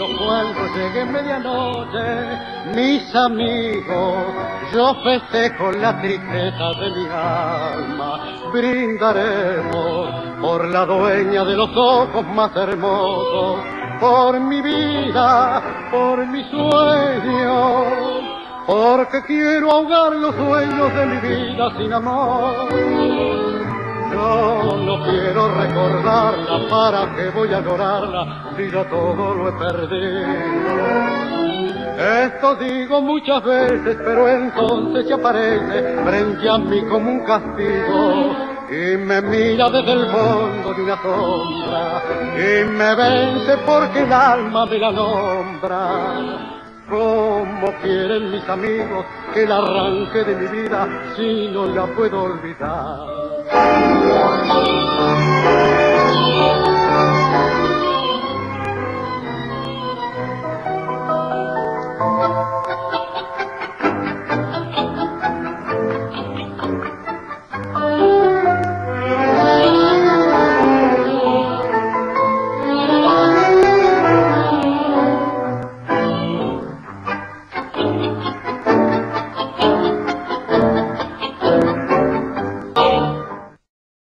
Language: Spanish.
cuando llegue medianoche, mis amigos, yo festejo la tristeza de mi alma. Brindaremos por la dueña de los ojos más hermosos, por mi vida, por mi sueño, porque quiero ahogar los sueños de mi vida sin amor. Yo no quiero recordarla, ¿para qué voy a llorarla si ya todo lo he perdido? Esto digo muchas veces, pero entonces se aparece frente a mí como un castigo y me mira desde el fondo de una sombra y me vence porque el alma me la nombra. ¿Cómo quieren mis amigos que la arranque de mi vida si no la puedo olvidar?